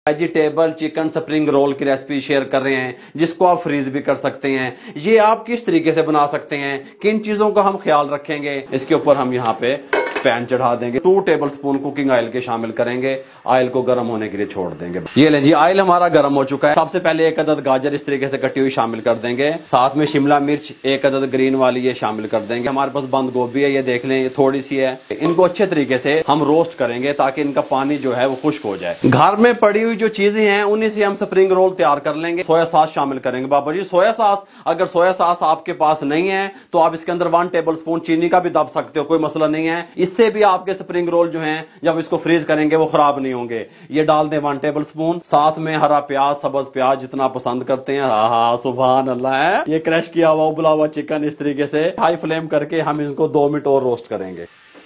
Vegetable chicken spring roll की recipe share कर रहे हैं, जिसको आप फ्रीज भी कर सकते हैं। ये आप किस तरीके से बना सकते हैं, किन चीजों का हम ख्याल रखेंगे। इसके ऊपर हम यहाँ पे पैन चढ़ा देंगे, 2 टेबलस्पून कुकिंग ऑयल के शामिल करेंगे। ऑयल को गर्म होने के लिए छोड़ देंगे। ये ले जी, ऑयल हमारा गर्म हो चुका है। सबसे पहले 1 अदद गाजर इस तरीके से कटी हुई शामिल कर देंगे। साथ में शिमला मिर्च 1 अदद ग्रीन वाली ये शामिल कर देंगे। हमारे पास बंद गोभी है, ये देख लें, ये थोड़ी सी है। इनको अच्छे तरीके से हम रोस्ट करेंगे ताकि इनका पानी जो है वो खुश्क हो जाए। घर में पड़ी हुई जो चीजें हैं उन्हीं से हम स्प्रिंग रोल तैयार कर लेंगे। सोया सॉस शामिल करेंगे। बाबा जी सोया सॉस, अगर सोया सॉस आपके पास नहीं है तो आप इसके अंदर 1 टेबलस्पून चीनी का भी दब सकते हो, कोई मसला नहीं है। इससे भी आपके स्प्रिंग रोल जो हैं जब इसको फ्रीज करेंगे वो खराब नहीं होंगे। ये डाल दें 1 टेबलस्पून। साथ में हरा प्याज, सब्ज प्याज जितना पसंद करते हैं। हाँ सुभान अल्लाह है। ये क्रश किया हुआ उबला हुआ चिकन इस तरीके से हाई फ्लेम करके हम इसको 2 मिनट और रोस्ट करेंगे।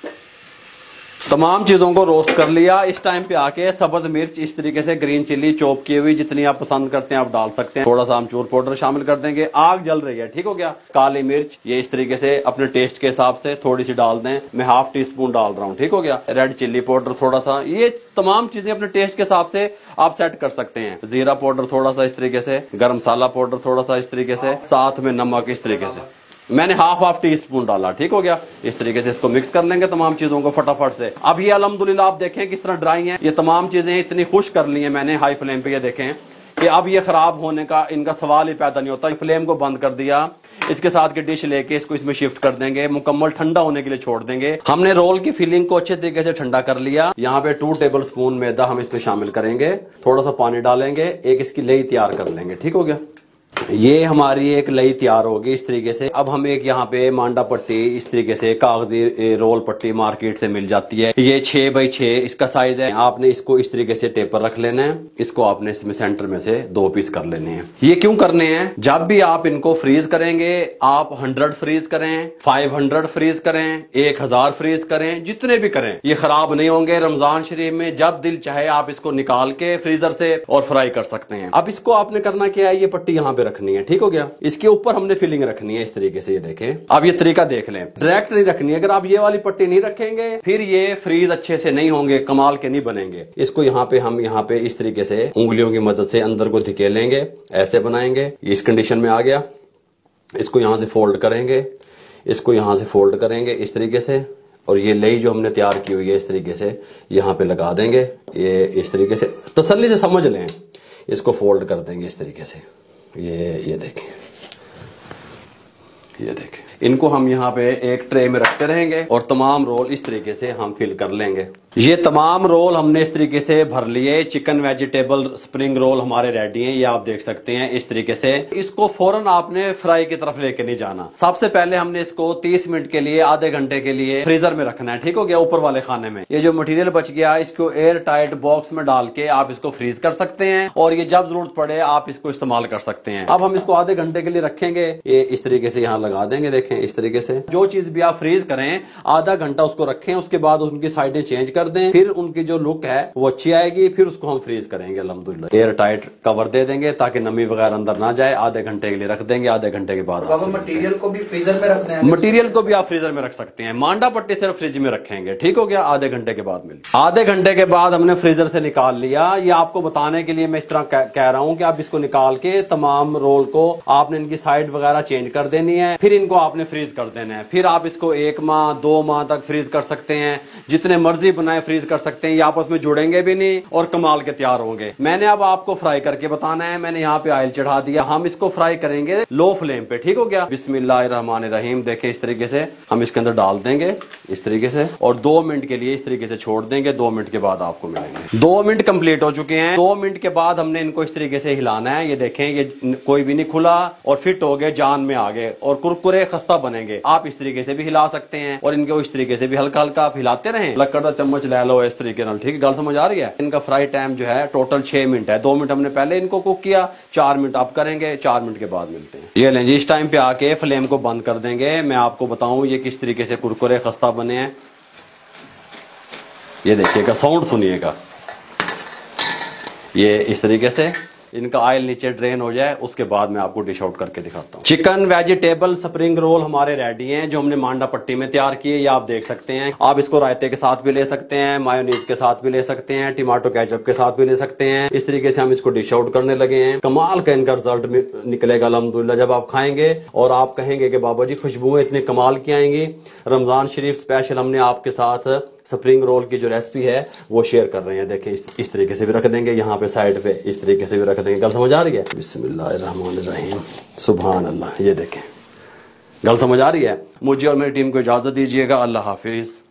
तमाम चीजों को रोस्ट कर लिया। इस टाइम पे आके सब्ज मिर्च इस तरीके से, ग्रीन चिल्ली चॉप की हुई जितनी आप पसंद करते हैं आप डाल सकते हैं। थोड़ा सा आमचूर पाउडर शामिल कर देंगे। आग जल रही है, ठीक हो गया। काली मिर्च ये इस तरीके से अपने टेस्ट के हिसाब से थोड़ी सी डाल दें। मैं 1/2 टीस्पून डाल रहा हूँ, ठीक हो गया। रेड चिल्ली पाउडर थोड़ा सा, ये तमाम चीजें अपने टेस्ट के हिसाब से आप सेट कर सकते हैं। जीरा पाउडर थोड़ा सा इस तरीके से, गरम मसाला पाउडर थोड़ा सा इस तरीके से, साथ में नमक इस तरीके से मैंने 1/2 टीस्पून डाला, ठीक हो गया। इस तरीके से इसको मिक्स कर लेंगे तमाम चीजों को फटाफट से। अब ये अल्हम्दुलिल्लाह आप देखें किस तरह ड्राई है। ये तमाम चीजें इतनी खुश कर ली है मैंने हाई फ्लेम पे। ये देखें कि अब ये खराब होने का इनका सवाल ही पैदा नहीं होता। फ्लेम को बंद कर दिया। इसके साथ की डिश लेके इसको इसमें शिफ्ट कर देंगे। मुकम्मल ठंडा होने के लिए छोड़ देंगे। हमने रोल की फिलिंग को अच्छे तरीके से ठंडा कर लिया। यहाँ पे 2 टेबलस्पून मैदा हम इसमें शामिल करेंगे। थोड़ा सा पानी डालेंगे, एक इसकी लेई तैयार कर लेंगे, ठीक हो गया। ये हमारी एक लई तैयार होगी इस तरीके से। अब हम एक यहाँ पे मांडा पट्टी इस तरीके से कागजी रोल पट्टी मार्केट से मिल जाती है। ये 6 बाई 6 इसका साइज है। आपने इसको इस तरीके से टेपर रख लेना है। इसको आपने इसमें सेंटर में से 2 पीस कर लेने हैं। ये क्यों करने हैं, जब भी आप इनको फ्रीज करेंगे आप 100 फ्रीज करें, 500 फ्रीज करें, 1000 फ्रीज करें, जितने भी करें ये खराब नहीं होंगे। रमजान शरीफ में जब दिल चाहे आप इसको निकाल के फ्रीजर से और फ्राई कर सकते हैं। अब इसको आपने करना क्या है, ये पट्टी यहाँ पे रखनी है, ठीक हो गया। इसके ऊपर हमने फिलिंग रखनी है इस तरीके से। ये देखें, अब ये तरीका देख लें, डायरेक्ट नहीं रखनी है। अगर आप ये वाली पट्टी नहीं रखेंगे फिर ये फ्रीज अच्छे से नहीं होंगे, कमाल के नहीं बनेंगे। इसको यहाँ पे हम यहाँ पे इस तरीके से उंगलियों की मदद से अंदर को धकेलेंगे, ऐसे बनाएंगे। इस कंडीशन में आ गया। इसको यहां से फोल्ड करेंगे, इसको यहां से फोल्ड करेंगे इस तरीके से। और ये लई जो हमने तैयार की हुई है इस तरीके से यहाँ पे लगा देंगे। ये इस तरीके से तसल्ली से समझ लें। इसको फोल्ड कर देंगे इस तरीके से। ये देखें, ये देखें। इनको हम यहाँ पे एक ट्रे में रखते रहेंगे और तमाम रोल इस तरीके से हम फिल कर लेंगे। ये तमाम रोल हमने इस तरीके से भर लिए। चिकन वेजिटेबल स्प्रिंग रोल हमारे रेडी हैं। ये आप देख सकते हैं इस तरीके से। इसको फौरन आपने फ्राई की तरफ लेके नहीं जाना। सबसे पहले हमने इसको 30 मिनट के लिए, आधे घंटे के लिए फ्रीजर में रखना है, ठीक हो गया, ऊपर वाले खाने में। ये जो मटेरियल बच गया इसको एयर टाइट बॉक्स में डाल के आप इसको फ्रीज कर सकते हैं और ये जब जरूरत पड़े आप इसको इस्तेमाल कर सकते हैं। अब हम इसको आधे घंटे के लिए रखेंगे। ये इस तरीके से यहाँ लगा देंगे, देखें इस तरीके से। जो चीज भी आप फ्रीज करें आधा घंटा उसको रखें, उसके बाद उनकी साइडें चेंज कर दें, फिर उनकी जो लुक है वो अच्छी आएगी। फिर उसको हम फ्रीज करेंगे अल्हम्दुलिल्लाह। एयर टाइट कवर दे देंगे ताकि नमी वगैरह अंदर ना जाए। आधे घंटे के लिए रख देंगे। आधे घंटे के बाद मटेरियल को भी फ्रीजर में रखना है। मटेरियल को भी आप फ्रीजर में रख सकते हैं। मांडा पट्टी सिर्फ फ्रिज में रखेंगे, ठीक हो गया। आधे घंटे के बाद मिले। आधे घंटे के बाद हमने फ्रीजर से निकाल लिया। ये आपको बताने के लिए मैं इस तरह कह रहा हूं कि आप इसको निकाल के तमाम रोल को आपने इनकी साइड वगैरह चेंज कर देनी है। फिर इनको आपने फ्रीज कर देना है। फिर आप इसको 1 माह 2 माह तक फ्रीज कर सकते हैं। जितने मर्जी बनाए फ्रीज कर सकते हैं। ये आपस में जुड़ेंगे भी नहीं और कमाल के तैयार होंगे। मैंने अब आपको फ्राई करके बताना है। मैंने यहाँ पे ऑयल चढ़ा दिया। हम इसको फ्राई करेंगे लो फ्लेम पे, ठीक हो गया। बिस्मिल्लाहिर्रहमानिर्रहीम। देखें इस तरीके से हम इसके अंदर डाल देंगे इस तरीके से और 2 मिनट के लिए इस तरीके से छोड़ देंगे। 2 मिनट के बाद आपको मिलेंगे। 2 मिनट कंप्लीट हो चुके हैं। 2 मिनट के बाद हमने इनको इस तरीके से हिलाना है। ये देखें, ये कोई भी नहीं खुला और फिट हो गए, जान में आ गए और कुरकुरे खस्ता बनेंगे। आप इस तरीके से भी हिला सकते हैं और इनको इस तरीके से भी हल्का हल्का आप हिलाते रहें। लकड़ का चम्मच ले लो इस तरीके से, ठीक है। गल समझ आ रही है। इनका फ्राई टाइम जो है टोटल 6 मिनट है। 2 मिनट हमने पहले इनको कुक किया, 4 मिनट आप करेंगे, 4 मिनट के बाद मिलते हैं। ये लें जी, इस टाइम पे आके फ्लेम को बंद कर देंगे। मैं आपको बताऊं ये किस तरीके से कुरकुरे खस्ता बने हैं। ये देखिएगा, साउंड सुनिएगा। ये इस तरीके से इनका ऑयल नीचे ड्रेन हो जाए, उसके बाद मैं आपको डिश आउट करके दिखाता हूँ। चिकन वेजिटेबल स्प्रिंग रोल हमारे रेडी हैं, जो हमने मांडा पट्टी में तैयार किए, ये आप देख सकते हैं। आप इसको रायते के साथ भी ले सकते हैं, मायोनीज के साथ भी ले सकते हैं, टमाटो केचप के साथ भी ले सकते हैं। इस तरीके से हम इसको डिश आउट करने लगे हैं। कमाल का इनका रिजल्ट निकलेगा अल्हम्दुलिल्लाह जब आप खाएंगे, और आप कहेंगे कि बाबा जी खुशबुएं इतने कमाल की आएंगी। रमजान शरीफ स्पेशल हमने आपके साथ स्प्रिंग रोल की जो रेसिपी है वो शेयर कर रहे हैं। देखें इस तरीके से भी रख देंगे, यहाँ पे साइड पे इस तरीके से भी रख देंगे। गल समझ आ रही है? बिस्मिल्लाहिर्रहमानिर्रहीम, सुभान अल्लाह। ये देखें, गल समझ आ रही है? मुझे और मेरी टीम को इजाजत दीजिएगा। अल्लाह हाफिज।